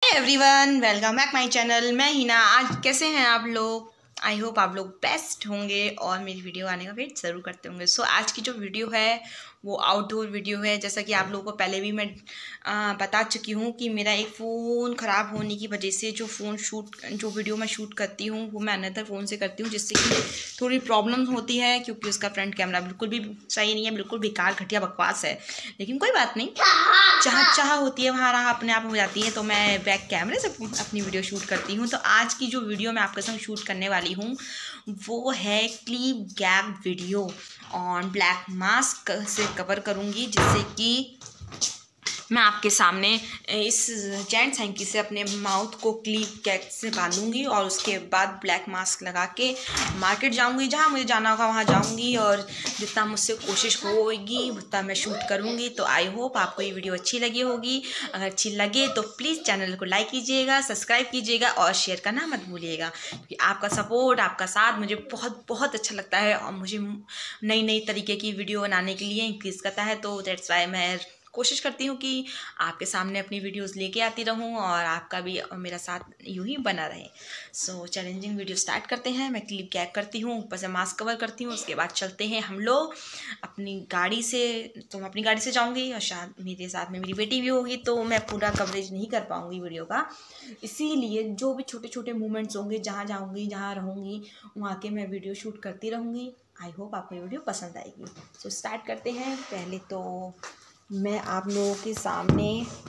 Everyone, welcome back my channel. मैं हिना। आज कैसे हैं आप लोग? आई होप आप लोग बेस्ट होंगे और मेरी वीडियो आने का वेट ज़रूर करते होंगे। सो आज की जो वीडियो है वो आउटडोर वीडियो है। जैसा कि आप लोगों को पहले भी मैं बता चुकी हूँ कि मेरा एक फ़ोन ख़राब होने की वजह से जो वीडियो मैं शूट करती हूँ वो मैं अनदर फ़ोन से करती हूँ, जिससे कि थोड़ी प्रॉब्लम होती है क्योंकि उसका फ्रंट कैमरा बिल्कुल भी सही नहीं है, बिल्कुल बेकार घटिया बकवास है। लेकिन कोई बात नहीं, जहाँ चाह होती है वहाँ राह अपने आप हो जाती है। तो मैं बैक कैमरे से अपनी वीडियो शूट करती हूँ। तो आज की जो वीडियो मैं आपके संग शूट करने वाली हूँ वो है clip gag video on black mask से कवर करूँगी, जिससे कि मैं आपके सामने इस जेंट्स हैंकी से अपने माउथ को क्लिप कैप से बांधूंगी और उसके बाद ब्लैक मास्क लगा के मार्केट जाऊंगी। जहाँ मुझे जाना होगा वहाँ जाऊंगी और जितना मुझसे कोशिश होगी उतना मैं शूट करूंगी। तो आई होप आपको ये वीडियो अच्छी लगी होगी। अगर अच्छी लगे तो प्लीज़ चैनल को लाइक कीजिएगा, सब्सक्राइब कीजिएगा और शेयर करना मत भूलिएगा, क्योंकि आपका सपोर्ट, आपका साथ मुझे बहुत बहुत अच्छा लगता है और मुझे नई नई तरीके की वीडियो बनाने के लिए इंक्रीज़ करता है। तो दैट्स वाई मैं कोशिश करती हूँ कि आपके सामने अपनी वीडियोस लेके आती रहूँ और आपका भी मेरा साथ यूं ही बना रहे। सो चैलेंजिंग वीडियो स्टार्ट करते हैं। मैं क्लिप गैप करती हूँ, ऊपर से मास्क कवर करती हूँ, उसके बाद चलते हैं हम लोग अपनी गाड़ी से। तो मैं अपनी गाड़ी से जाऊँगी और शायद मेरे साथ में मेरी बेटी भी होगी, तो मैं पूरा कवरेज नहीं कर पाऊँगी वीडियो का। इसीलिए जो भी छोटे छोटे मूवमेंट्स होंगे, जहाँ जाऊँगी, जहाँ रहूँगी, वहाँ के मैं वीडियो शूट करती रहूँगी। आई होप आपको ये वीडियो पसंद आएगी। सो स्टार्ट करते हैं। पहले तो मैं आप लोगों के सामने,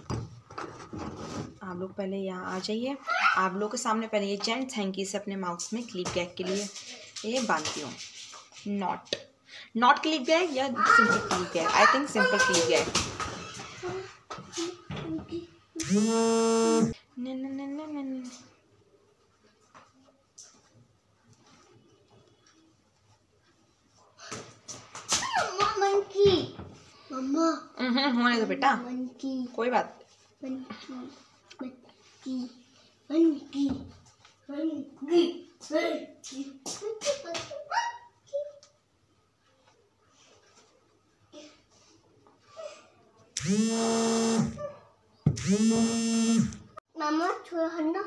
आप लोग पहले यहाँ आ जाइए। आप लोगों के सामने पहले ये जेंट्स हैंकी से अपने माउथ में क्लिप गैग के लिए ये बांधती हूँ। नॉट क्लिप गैग या simple clip gag. I think simple clip gag. होने दो बेटा, कोई बात। मामा छोड़ हन्ना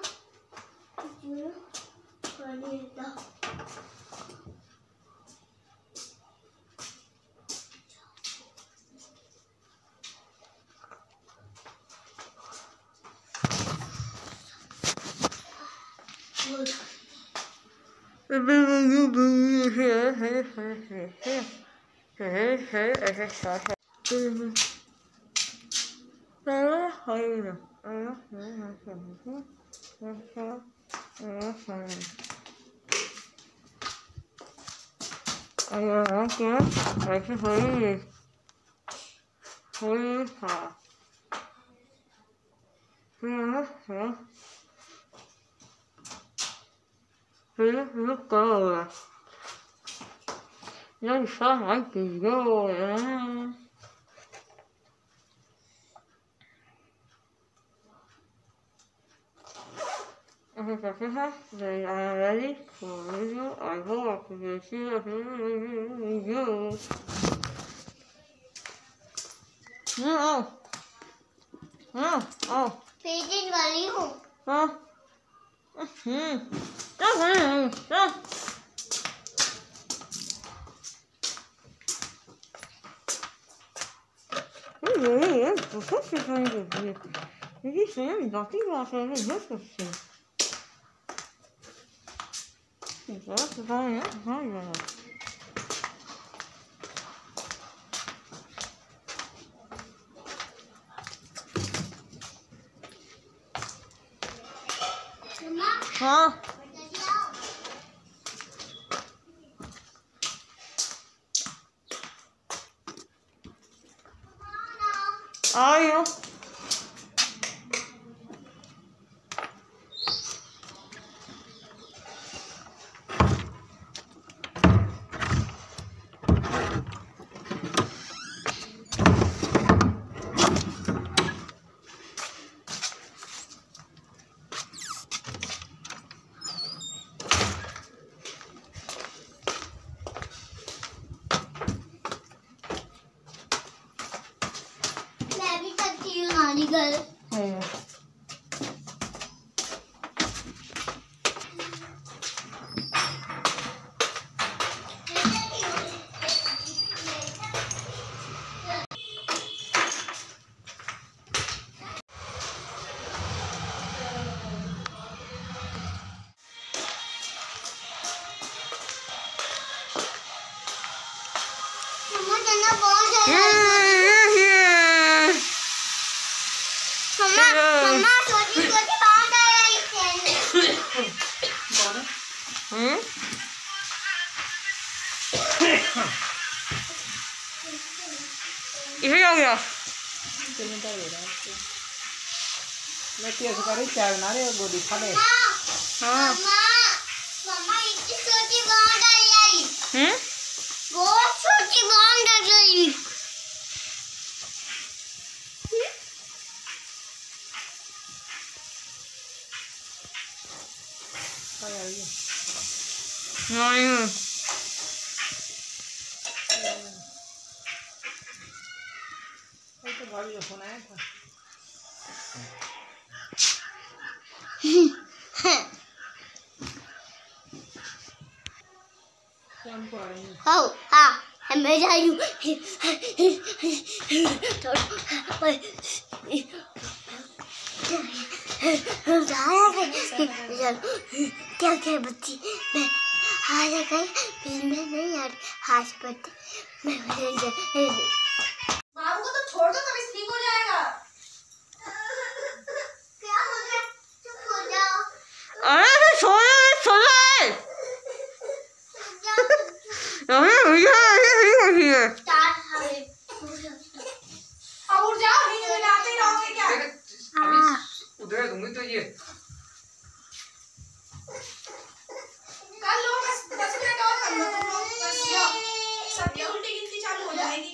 They are ready for video. I hope you see you. पेटेंट वाली हूँ। हाँ आयो। नानी गर्ल। इसे क्या हो गया? मैं कैसे करे चाय बना रहे हो गोली खा ले। हाँ मम्मा इतनी छोटी बॉल डाल आई। बहुत छोटी बॉल डाल आई। नहीं तो भाभी का फोन आया था। हाँ हाँ मैं जा रही हूँ। क्या क्या बच्ची मैं हार गई। मैं नहीं यार हाथ पड़ते मैं बाबू को तो छोड़ दो तभी ठीक हो जाएगा। क्या हो गया? चुप हो जाओ। अरे सोया भैया अब उठ जाओ, नींद में आते ही रहोगे क्या? उधर दूंगी तो ये कर लो बस 10 मिनट और कर लो तुम लोग बस जाओ, सबकी उल्टी गिनती चालू हो जाएगी।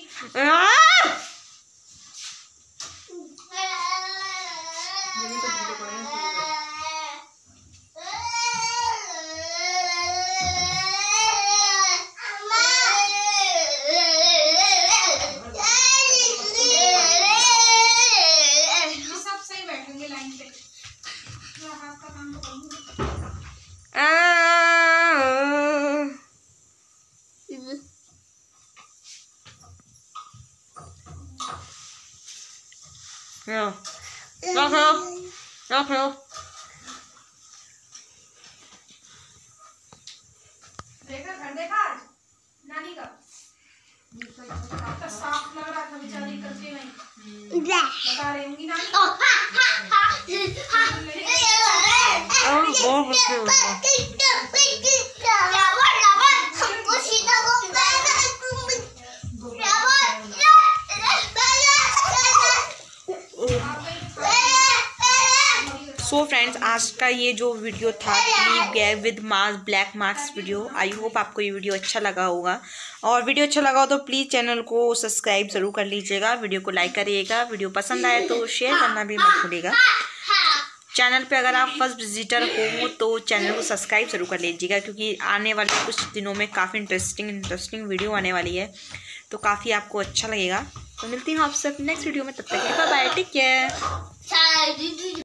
देखा घर देखा आज नानी का साफ लग रहा था बेचारी करके नहीं बता रही होंगी नानी। सो फ्रेंड्स आज का ये जो वीडियो था क्लिप गया with mask black mask video, I hope आपको ये वीडियो अच्छा लगा होगा। और वीडियो अच्छा लगा हो तो प्लीज़ चैनल को सब्सक्राइब ज़रूर कर लीजिएगा, वीडियो को लाइक करिएगा, वीडियो पसंद आए तो शेयर करना भी मत भूलिएगा। चैनल पे अगर आप फर्स्ट विजिटर हो तो चैनल को सब्सक्राइब ज़रूर कर लीजिएगा, क्योंकि आने वाले कुछ दिनों में काफ़ी इंटरेस्टिंग वीडियो आने वाली है, तो काफ़ी आपको अच्छा लगेगा। तो मिलती हूँ आपसे नेक्स्ट वीडियो में, तब तक बाय बाय, टेक केयर।